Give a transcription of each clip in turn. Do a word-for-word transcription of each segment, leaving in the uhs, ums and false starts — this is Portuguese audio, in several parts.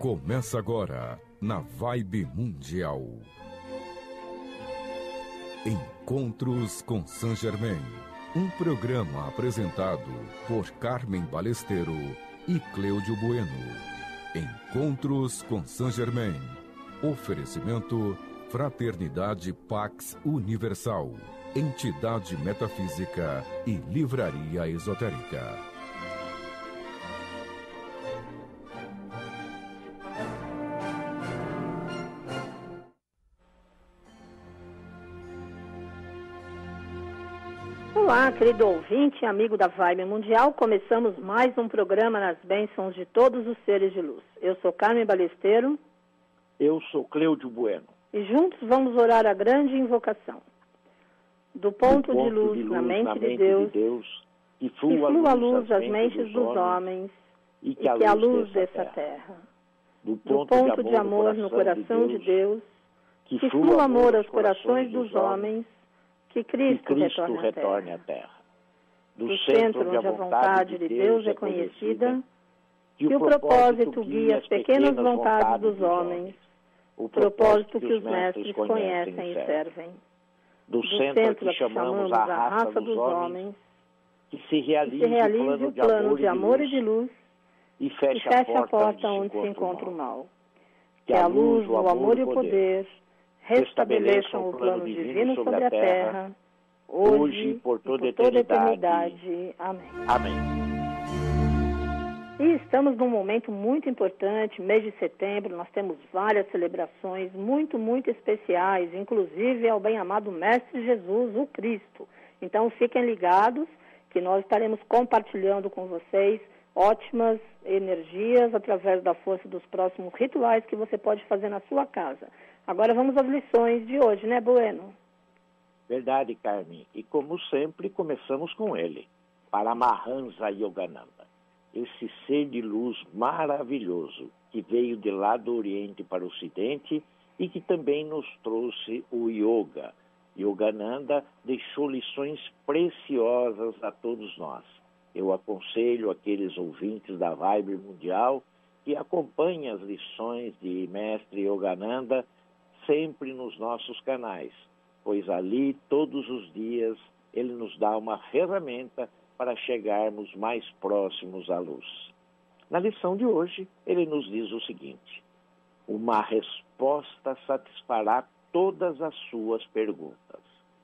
Começa agora, na Vibe Mundial. Encontros com Saint Germain. Um programa apresentado por Carmen Balesteiro e Cleudio Bueno. Encontros com Saint Germain. Oferecimento Fraternidade Pax Universal. Entidade Metafísica e Livraria Esotérica. Olá, querido ouvinte e amigo da Vibe Mundial. Começamos mais um programa nas bênçãos de todos os seres de luz. Eu sou Carmen Balesteiro. Eu sou Cleudio Bueno. E juntos vamos orar a grande invocação. Do ponto, Do ponto de, luz, de luz na mente, na de, mente Deus, de Deus, que que flua flua a a luz luz das das mentes dos homens e e que a que a luz luz dessa dessa terra. terra. Do Do ponto, ponto de amor no coração de Deus, que que flua flua amor aos corações corações dos homens, que Cristo, que Cristo retorne, retorne à à terra. terra. Do, Do centro onde a vontade de Deus é conhecida, que o propósito guia as pequenas vontades dos homens, o propósito que os mestres conhecem e servem. Do Do centro a que a que chamamos a raça dos homens, que se que realize, se realize o plano de amor e de luz e e feche feche a a porta, porta onde onde se encontra o mal. mal. Que a luz, o amor e o poder restabeleçam o plano divino sobre a terra, hoje e por toda a eternidade. Amém. Amém. E estamos num momento muito importante, mês de setembro, nós temos várias celebrações muito, muito especiais, inclusive ao bem-amado Mestre Jesus, o Cristo. Então fiquem ligados que nós estaremos compartilhando com vocês ótimas energias através da força dos próximos rituais que você pode fazer na sua casa. Agora vamos às lições de hoje, né, Bueno? Verdade, Carmen. E como sempre, começamos com ele, Paramahansa Yogananda. Esse ser de luz maravilhoso que veio de lá do Oriente para o Ocidente e que também nos trouxe o Yoga. Yogananda deixou lições preciosas a todos nós. Eu aconselho aqueles ouvintes da Vibe Mundial que acompanhem as lições de Mestre Yogananda sempre nos nossos canais, pois ali, todos os dias, ele nos dá uma ferramenta para chegarmos mais próximos à luz. Na lição de hoje, ele nos diz o seguinte: uma resposta satisfará todas as suas perguntas.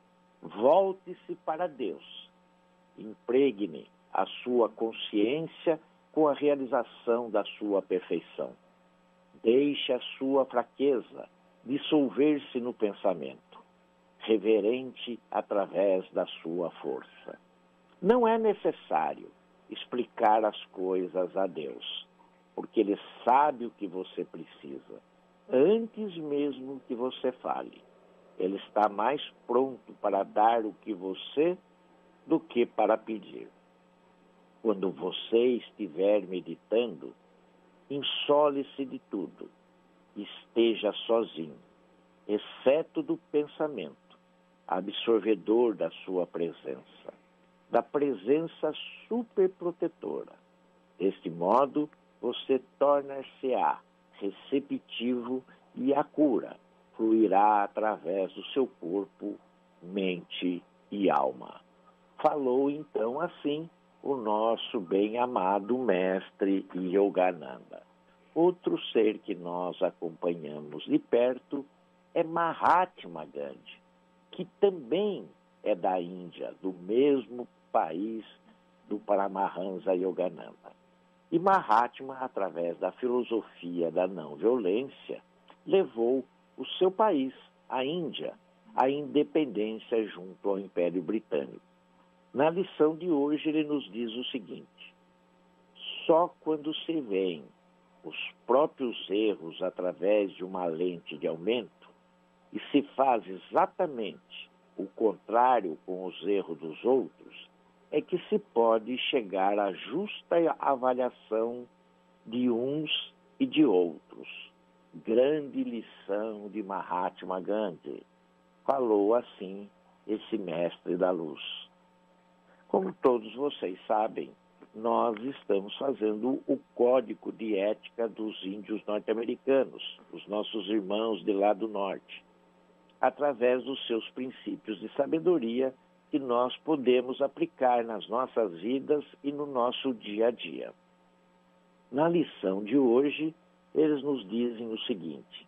Volte-se para Deus. Impregne a sua consciência com a realização da sua perfeição. Deixe a sua fraqueza dissolver-se no pensamento, reverente através da sua força. Não é necessário explicar as coisas a Deus, porque Ele sabe o que você precisa, antes mesmo que você fale. Ele está mais pronto para dar o que você do que para pedir. Quando você estiver meditando, insole-se de tudo, esteja sozinho, exceto do pensamento, absorvedor da sua presença, da presença superprotetora. Deste modo, você torna-se-á receptivo e a cura fluirá através do seu corpo, mente e alma. Falou então assim o nosso bem-amado Mestre Yogananda. Outro ser que nós acompanhamos de perto é Mahatma Gandhi, que também é da Índia, do mesmo país do Paramahansa Yogananda. E Mahatma, através da filosofia da não-violência, levou o seu país, a Índia, à independência junto ao Império Britânico. Na lição de hoje, ele nos diz o seguinte: só quando se veem os próprios erros através de uma lente de aumento e se faz exatamente o contrário com os erros dos outros, é que se pode chegar à justa avaliação de uns e de outros. Grande lição de Mahatma Gandhi. Falou assim esse mestre da luz. Como todos vocês sabem, nós estamos fazendo o Código de Ética dos Índios Norte-Americanos, os nossos irmãos de lá do norte, através dos seus princípios de sabedoria que nós podemos aplicar nas nossas vidas e no nosso dia a dia. Na lição de hoje, eles nos dizem o seguinte: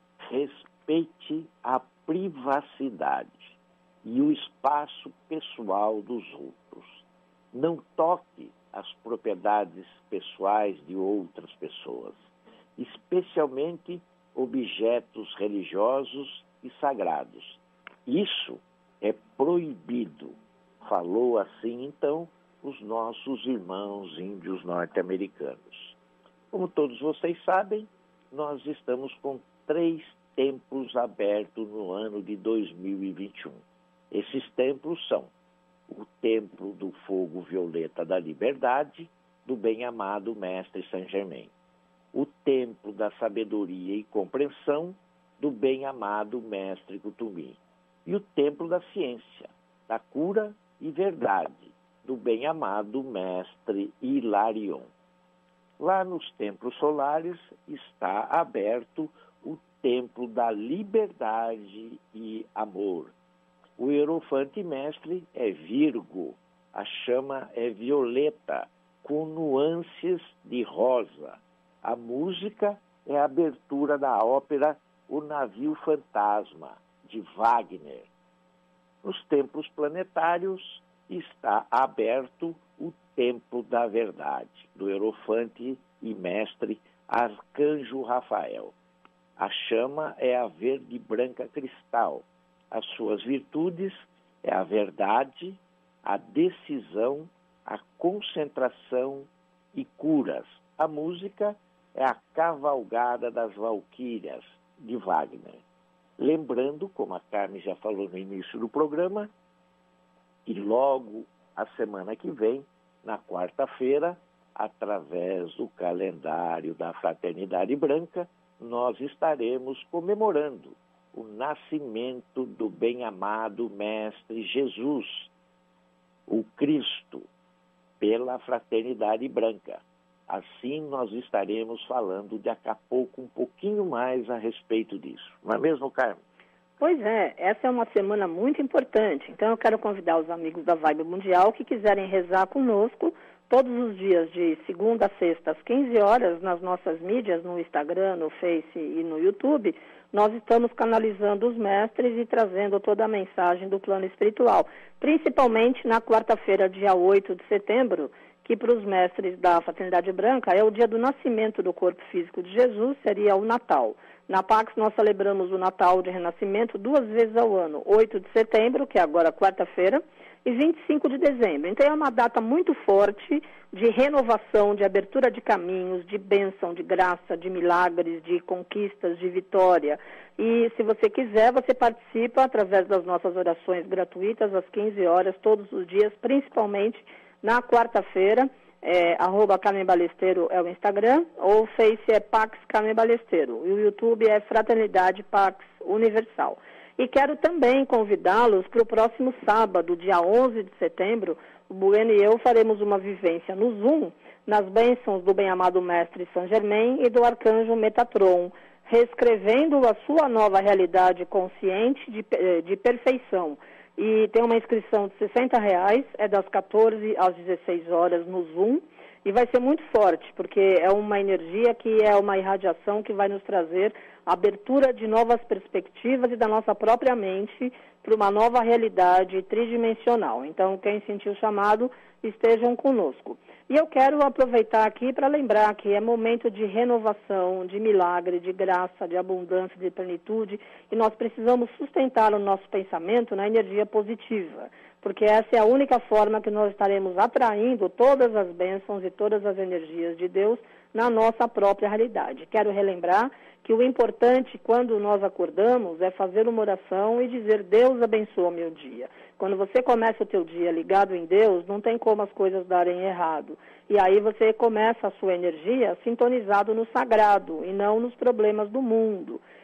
respeite a privacidade e o espaço pessoal dos outros. Não toque as propriedades pessoais de outras pessoas, especialmente objetos religiosos e sagrados. Isso é proibido. Falou assim, então, os nossos irmãos índios norte-americanos. Como todos vocês sabem, nós estamos com três templos abertos no ano de dois mil e vinte e um. Esses templos são o Templo do Fogo Violeta da Liberdade, do bem-amado Mestre Saint Germain. O Templo da Sabedoria e Compreensão, do bem-amado Mestre Kutumi. E o Templo da Ciência, da Cura e Verdade, do bem-amado Mestre Hilarion. Lá nos templos solares está aberto o Templo da Liberdade e Amor. O hierofante mestre é Virgo, a chama é violeta, com nuances de rosa. A música é a abertura da ópera O Navio Fantasma, de Wagner. Nos templos planetários está aberto o Templo da Verdade, do hierofante e mestre Arcanjo Rafael. A chama é a verde branca cristal. As suas virtudes é a verdade, a decisão, a concentração e curas. A música é a Cavalgada das Valquírias, de Wagner. Lembrando, como a Carmen já falou no início do programa, que logo a semana que vem, na quarta-feira, através do calendário da Fraternidade Branca, nós estaremos comemorando o nascimento do bem-amado Mestre Jesus, o Cristo, pela Fraternidade Branca. Assim nós estaremos falando daqui a pouco um pouquinho mais a respeito disso. Não é mesmo, Carmen? Pois é, essa é uma semana muito importante. Então eu quero convidar os amigos da Vibe Mundial que quiserem rezar conosco todos os dias de segunda a sexta às quinze horas nas nossas mídias, no Instagram, no Face e no YouTube. Nós estamos canalizando os mestres e trazendo toda a mensagem do plano espiritual, principalmente na quarta-feira, dia oito de setembro, que para os mestres da Fraternidade Branca é o dia do nascimento do corpo físico de Jesus, seria o Natal. Na Pax nós celebramos o Natal de Renascimento duas vezes ao ano, oito de setembro, que é agora quarta-feira, e vinte e cinco de dezembro. Então é uma data muito forte de renovação, de abertura de caminhos, de bênção, de graça, de milagres, de conquistas, de vitória. E se você quiser, você participa através das nossas orações gratuitas às quinze horas, todos os dias, principalmente na quarta-feira. É, arroba Carmen Balesteiro é o Instagram, ou o Face é Pax Carmen Balesteiro, e o YouTube é Fraternidade Pax Universal. E quero também convidá-los para o próximo sábado, dia onze de setembro, o Bueno e eu faremos uma vivência no Zoom, nas bênçãos do bem-amado Mestre Saint Germain e do Arcanjo Metatron, reescrevendo a sua nova realidade consciente de, de perfeição. E tem uma inscrição de sessenta reais, é das quatorze às dezesseis horas no Zoom, e vai ser muito forte, porque é uma energia que é uma irradiação que vai nos trazer abertura de novas perspectivas e da nossa própria mente para uma nova realidade tridimensional. Então, quem sentiu o chamado, estejam conosco. E eu quero aproveitar aqui para lembrar que é momento de renovação, de milagre, de graça, de abundância, de plenitude, e nós precisamos sustentar o nosso pensamento na energia positiva, porque essa é a única forma que nós estaremos atraindo todas as bênçãos e todas as energias de Deus na nossa própria realidade. Quero relembrar que o importante quando nós acordamos é fazer uma oração e dizer: Deus abençoa meu dia. Quando você começa o teu dia ligado em Deus, não tem como as coisas darem errado. E aí você começa a sua energia sintonizado no sagrado e não nos problemas do mundo.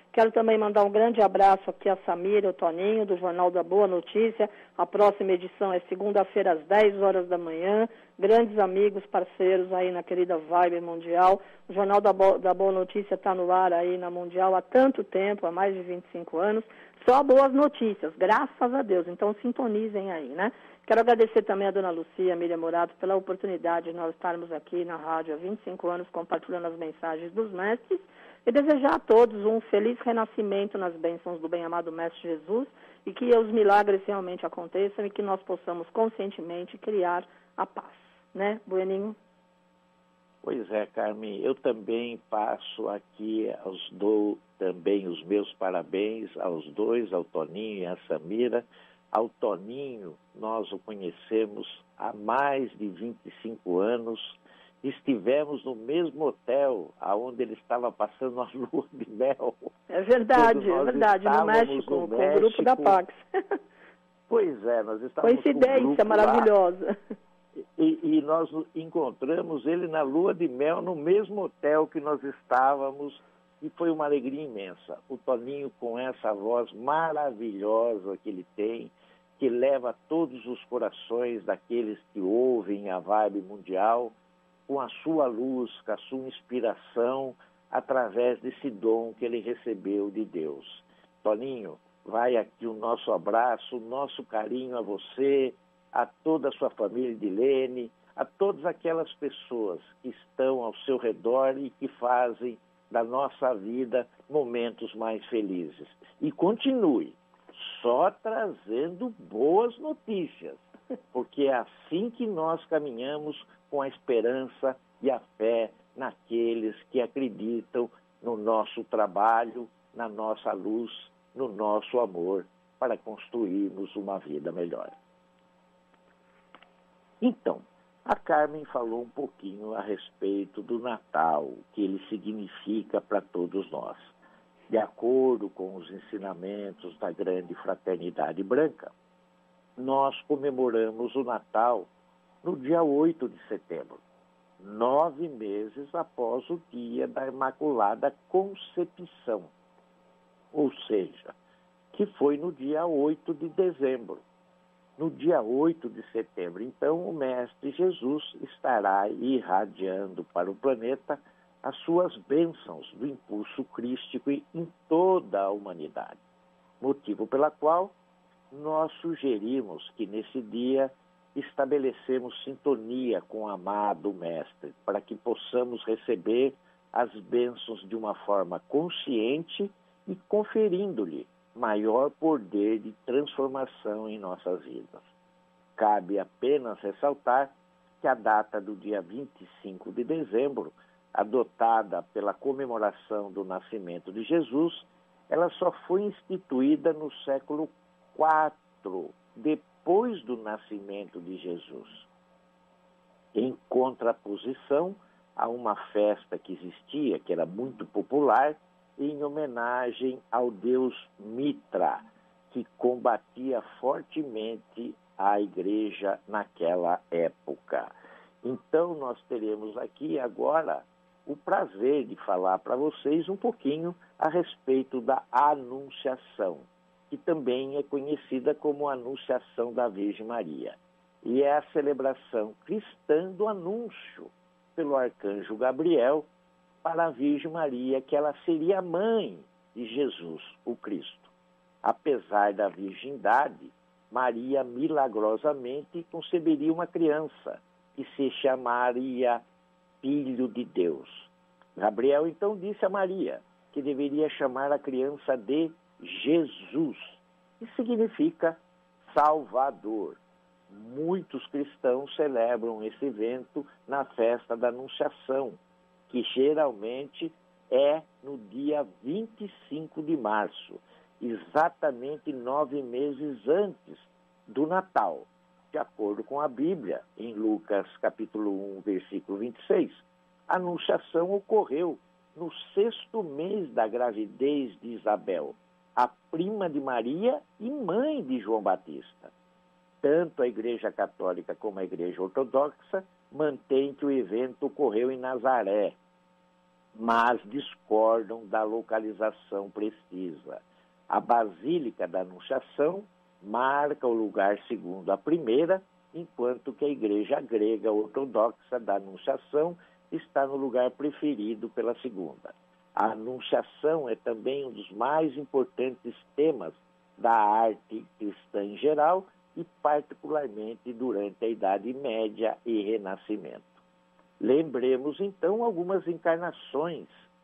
Quero também mandar um grande abraço aqui a Samira e o Toninho, do Jornal da Boa Notícia. A próxima edição é segunda-feira, às dez horas da manhã. Grandes amigos, parceiros aí na querida Vibe Mundial. O Jornal da Boa, da Boa Notícia está no ar aí na Mundial há tanto tempo, há mais de vinte e cinco anos. Só boas notícias, graças a Deus. Então, sintonizem aí, né? Quero agradecer também a dona Lucia, a Miriam Morato, pela oportunidade de nós estarmos aqui na rádio há vinte e cinco anos compartilhando as mensagens dos mestres e desejar a todos um feliz renascimento nas bênçãos do bem-amado Mestre Jesus e que os milagres realmente aconteçam e que nós possamos conscientemente criar a paz, né, Bueninho? Pois é, Carmen, eu também passo aqui, aos dou também os meus parabéns aos dois, ao Toninho e à Samira. Ao Toninho, nós o conhecemos há mais de vinte e cinco anos. Estivemos no mesmo hotel onde ele estava passando a lua de mel. É verdade, é verdade, no México, no com México. o grupo da Pax. Pois é, nós estávamos Coincidência com o grupo maravilhosa. Lá, e, e nós encontramos ele na lua de mel no mesmo hotel que nós estávamos e foi uma alegria imensa. O Toninho com essa voz maravilhosa que ele tem, que leva todos os corações daqueles que ouvem a Vibe Mundial, com a sua luz, com a sua inspiração, através desse dom que ele recebeu de Deus. Toninho, vai aqui o nosso abraço, o nosso carinho a você, a toda a sua família de Lene, a todas aquelas pessoas que estão ao seu redor e que fazem da nossa vida momentos mais felizes. E continue só trazendo boas notícias, porque é assim que nós caminhamos com a esperança e a fé naqueles que acreditam no nosso trabalho, na nossa luz, no nosso amor, para construirmos uma vida melhor. Então, a Carmen falou um pouquinho a respeito do Natal, o que ele significa para todos nós. De acordo com os ensinamentos da grande fraternidade branca, nós comemoramos o Natal no dia oito de setembro, nove meses após o dia da Imaculada Concepção, ou seja, que foi no dia oito de dezembro. No dia oito de setembro, então, o Mestre Jesus estará irradiando para o planeta as suas bênçãos do impulso crístico em toda a humanidade. Motivo pela qual nós sugerimos que nesse dia estabelecemos sintonia com o amado Mestre, para que possamos receber as bênçãos de uma forma consciente e conferindo-lhe maior poder de transformação em nossas vidas. Cabe apenas ressaltar que a data do dia vinte e cinco de dezembro, adotada pela comemoração do nascimento de Jesus, ela só foi instituída no século quatro, depois do nascimento de Jesus, em contraposição a uma festa que existia, que era muito popular, em homenagem ao deus Mitra, que combatia fortemente a igreja naquela época. Então, nós teremos aqui agora o prazer de falar para vocês um pouquinho a respeito da Anunciação, que também é conhecida como Anunciação da Virgem Maria. E é a celebração cristã do anúncio pelo arcanjo Gabriel para a Virgem Maria, que ela seria mãe de Jesus, o Cristo. Apesar da virgindade, Maria milagrosamente conceberia uma criança que se chamaria Filho de Deus. Gabriel então disse a Maria que deveria chamar a criança de Jesus, que significa Salvador. Muitos cristãos celebram esse evento na festa da Anunciação, que geralmente é no dia vinte e cinco de março, exatamente nove meses antes do Natal. De acordo com a Bíblia, em Lucas capítulo um, versículo vinte e seis, a Anunciação ocorreu no sexto mês da gravidez de Isabel, a prima de Maria e mãe de João Batista. Tanto a Igreja Católica como a Igreja Ortodoxa mantêm que o evento ocorreu em Nazaré. mas discordam da localização precisa. A Basílica da Anunciação marca o lugar segundo a primeira, enquanto que a Igreja Grega Ortodoxa da Anunciação está no lugar preferido pela segunda. A Anunciação é também um dos mais importantes temas da arte cristã em geral e particularmente durante a Idade Média e Renascimento. Lembremos, então, algumas encarnações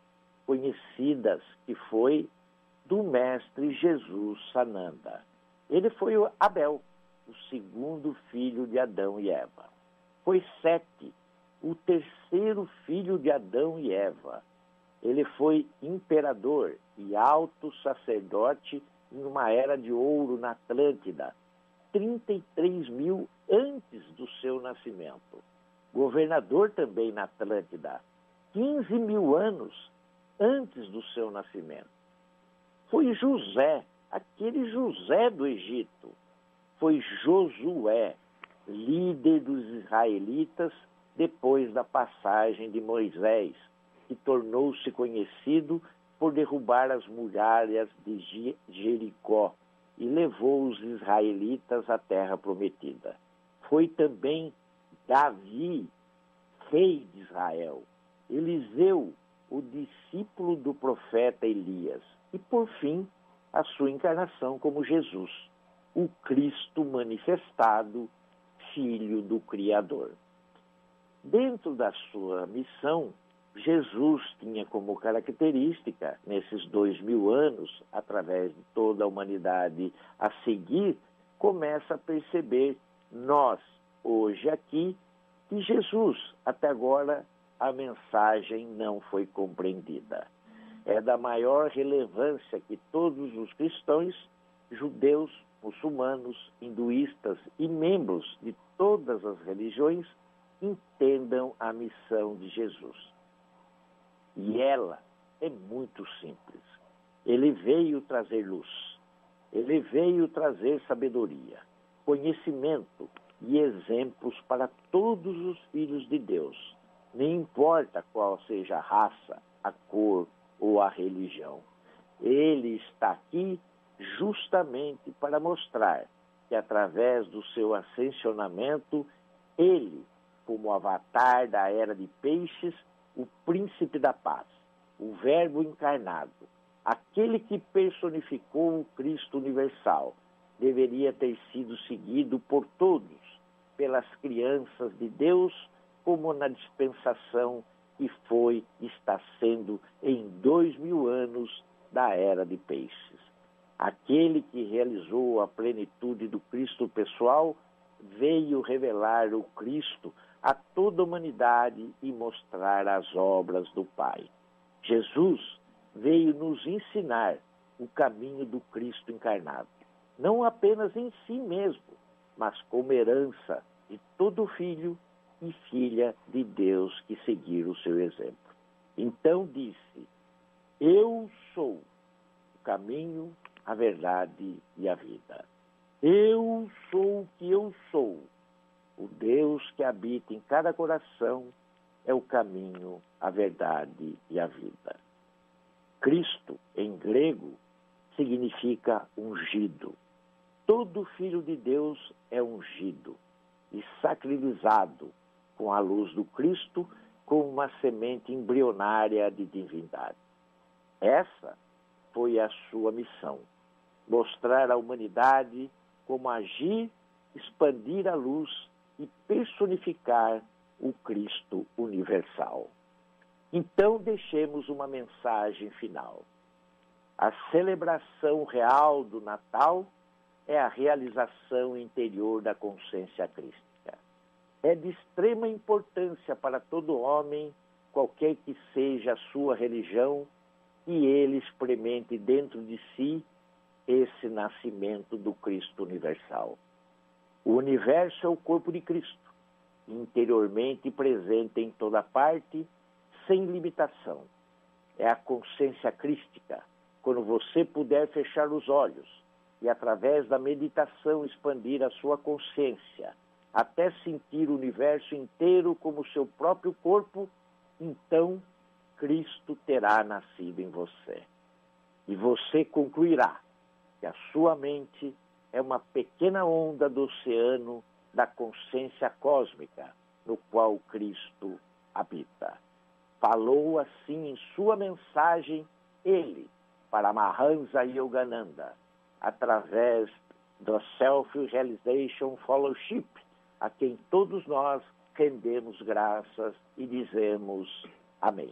conhecidas que foi do Mestre Jesus Sananda. Ele foi o Abel, o segundo filho de Adão e Eva. Foi Sete, o terceiro filho de Adão e Eva. Ele foi imperador e alto sacerdote numa era de ouro na Atlântida, trinta e três mil antes do seu nascimento. Governador também na Atlântida, quinze mil anos antes do seu nascimento. Foi José, aquele José do Egito. Foi Josué, líder dos israelitas depois da passagem de Moisés, que tornou-se conhecido por derrubar as muralhas de Jericó e levou os israelitas à terra prometida. Foi também Davi, rei de Israel, Eliseu, o discípulo do profeta Elias, e, por fim, a sua encarnação como Jesus, o Cristo manifestado, Filho do Criador. Dentro da sua missão, Jesus tinha como característica, nesses dois mil anos, através de toda a humanidade a seguir, começa a perceber, nós, hoje aqui, que Jesus, até agora, a mensagem não foi compreendida. É da maior relevância que todos os cristãos, judeus, muçulmanos, hinduístas e membros de todas as religiões entendam a missão de Jesus. E ela é muito simples. Ele veio trazer luz. Ele veio trazer sabedoria, conhecimento e exemplos para todos os filhos de Deus. Nem importa qual seja a raça, a cor ou a religião. Ele está aqui justamente para mostrar que, através do seu ascensionamento, ele, como avatar da era de peixes, o príncipe da paz, o verbo encarnado, aquele que personificou o Cristo universal, deveria ter sido seguido por todos, pelas crianças de Deus, como na dispensação que foi e está sendo em dois mil anos da era de peixes. Aquele que realizou a plenitude do Cristo pessoal veio revelar o Cristo a toda a humanidade e mostrar as obras do Pai. Jesus veio nos ensinar o caminho do Cristo encarnado, não apenas em si mesmo, mas como herança de todo filho e filha de Deus que seguir o seu exemplo. Então disse: eu sou o caminho, a verdade e a vida. Eu sou o que eu sou. O Deus que habita em cada coração é o caminho, a verdade e a vida. Cristo, em grego, significa ungido. Todo filho de Deus é ungido e sacralizado com a luz do Cristo como uma semente embrionária de divindade. Essa foi a sua missão: mostrar à humanidade como agir, expandir a luz e personificar o Cristo universal. Então, deixemos uma mensagem final. A celebração real do Natal é a realização interior da consciência crística. É de extrema importância para todo homem, qualquer que seja a sua religião, que ele experimente dentro de si esse nascimento do Cristo universal. O universo é o corpo de Cristo, interiormente presente em toda parte, sem limitação. É a consciência crística, quando você puder fechar os olhos e, através da meditação, expandir a sua consciência, até sentir o universo inteiro como seu próprio corpo, então Cristo terá nascido em você. E você concluirá que a sua mente é uma pequena onda do oceano da consciência cósmica, no qual Cristo habita. Falou assim em sua mensagem ele, para Mahansa Yogananda, através do Self-Realization Fellowship, a quem todos nós rendemos graças e dizemos amém.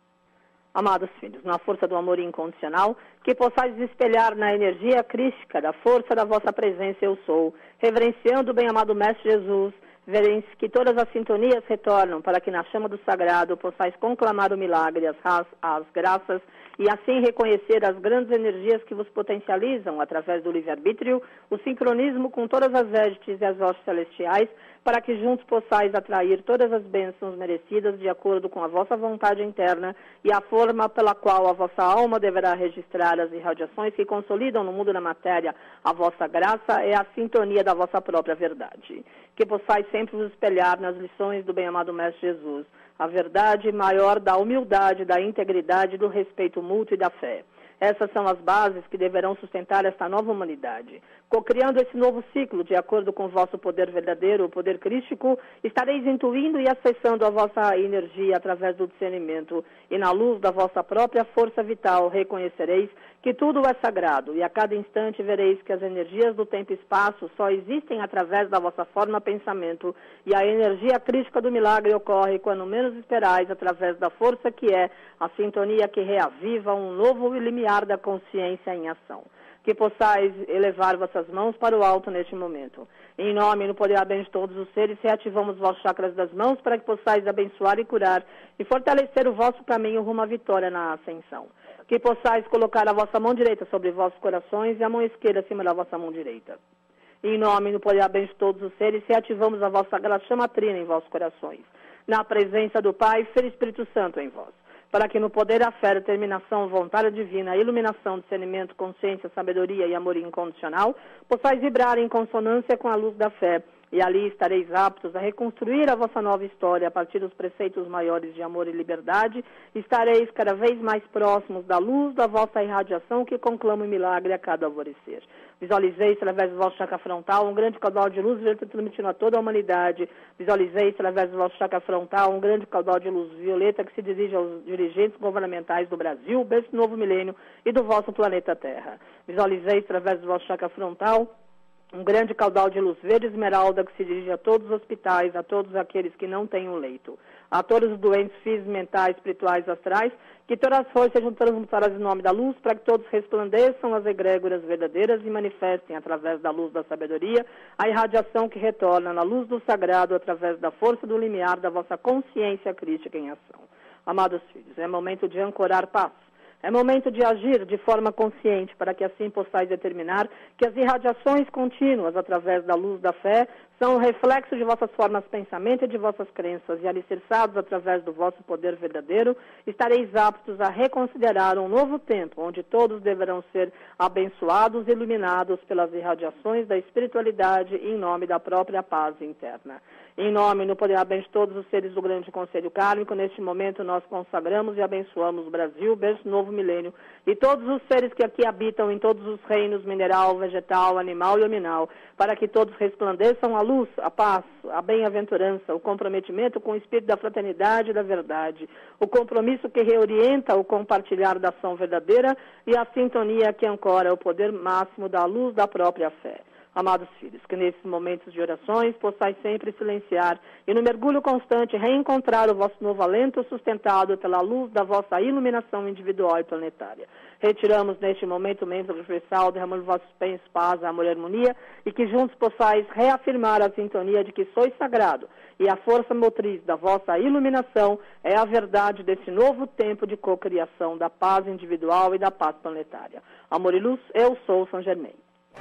Amados filhos, na força do amor incondicional, que possais espelhar na energia crística da força da vossa presença eu sou, reverenciando o bem-amado Mestre Jesus, vereis que todas as sintonias retornam para que na chama do sagrado possais conclamar o milagre, as, as graças e assim reconhecer as grandes energias que vos potencializam através do livre-arbítrio, o sincronismo com todas as égidades e as hostes celestiais, para que juntos possais atrair todas as bênçãos merecidas de acordo com a vossa vontade interna e a forma pela qual a vossa alma deverá registrar as irradiações que consolidam no mundo da matéria a vossa graça é a sintonia da vossa própria verdade. Que possais sempre vos espelhar nas lições do bem-amado Mestre Jesus, a verdade maior da humildade, da integridade, do respeito mútuo e da fé. Essas são as bases que deverão sustentar esta nova humanidade. Cocriando esse novo ciclo, de acordo com o vosso poder verdadeiro, o poder crístico, estareis intuindo e acessando a vossa energia através do discernimento, e na luz da vossa própria força vital reconhecereis que tudo é sagrado, e a cada instante vereis que as energias do tempo e espaço só existem através da vossa forma pensamento, e a energia crística do milagre ocorre quando menos esperais, através da força que é a sintonia que reaviva um novo limiar da consciência em ação. Que possais elevar vossas mãos para o alto neste momento. Em nome e no poder bem de todos os seres, reativamos os vossos chakras das mãos para que possais abençoar e curar e fortalecer o vosso caminho rumo à vitória na ascensão. Que possais colocar a vossa mão direita sobre vossos corações e a mão esquerda acima da vossa mão direita. Em nome e no poder bem de todos os seres, reativamos a vossa sagrada chama trina em vossos corações. Na presença do Pai, Filho e Espírito Santo em vós. Para que no poder da fé, determinação, vontade divina, iluminação, discernimento, consciência, sabedoria e amor incondicional, possais vibrar em consonância com a luz da fé, e ali estareis aptos a reconstruir a vossa nova história a partir dos preceitos maiores de amor e liberdade, estareis cada vez mais próximos da luz da vossa irradiação que conclama o milagre a cada alvorecer. Visualizeis, através do vosso chakra frontal, um grande caudal de luz violeta transmitindo a toda a humanidade. Visualizeis, através do vosso chakra frontal, um grande caudal de luz violeta que se dirige aos dirigentes governamentais do Brasil, desse novo milênio e do vosso planeta Terra. Visualizeis, através do vosso chakra frontal, um grande caudal de luz verde esmeralda que se dirige a todos os hospitais, a todos aqueles que não têm um leito, a todos os doentes físicos, mentais, espirituais, astrais, que todas as forças sejam transmutadas em nome da luz, para que todos resplandeçam as egrégoras verdadeiras e manifestem, através da luz da sabedoria, a irradiação que retorna na luz do sagrado, através da força do limiar da vossa consciência crítica em ação. Amados filhos, é momento de ancorar paz. É momento de agir de forma consciente, para que assim possais determinar que as irradiações contínuas, através da luz da fé, são o reflexo de vossas formas de pensamento e de vossas crenças, e alicerçados através do vosso poder verdadeiro, estareis aptos a reconsiderar um novo tempo, onde todos deverão ser abençoados e iluminados pelas irradiações da espiritualidade em nome da própria paz interna. Em nome e no poder bem de todos os seres do grande conselho kármico, neste momento nós consagramos e abençoamos o Brasil, berço novo milênio, e todos os seres que aqui habitam em todos os reinos, mineral, vegetal, animal e hominal, para que todos resplandeçam a luz, a paz, a bem-aventurança, o comprometimento com o espírito da fraternidade e da verdade, o compromisso que reorienta o compartilhar da ação verdadeira e a sintonia que ancora o poder máximo da luz da própria fé. Amados filhos, que nesses momentos de orações possais sempre silenciar e no mergulho constante reencontrar o vosso novo alento sustentado pela luz da vossa iluminação individual e planetária. Retiramos neste momento o membro universal, derramando vossos bens, paz, amor e harmonia, e que juntos possais reafirmar a sintonia de que sois sagrado, e a força motriz da vossa iluminação é a verdade desse novo tempo de cocriação da paz individual e da paz planetária. Amor e luz, eu sou Saint Germain.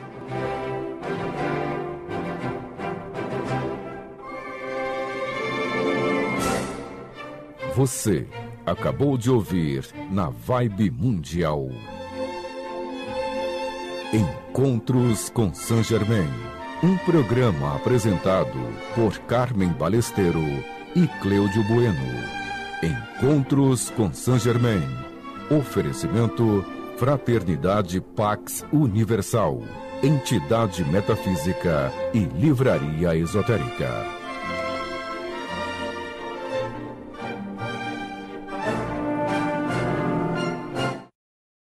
Você acabou de ouvir na Vibe Mundial Encontros com Saint Germain, um programa apresentado por Carmen Balesteiro e Cleudio Bueno. Encontros com Saint Germain. Oferecimento Fraternidade Pax Universal. Entidade Metafísica e Livraria Esotérica.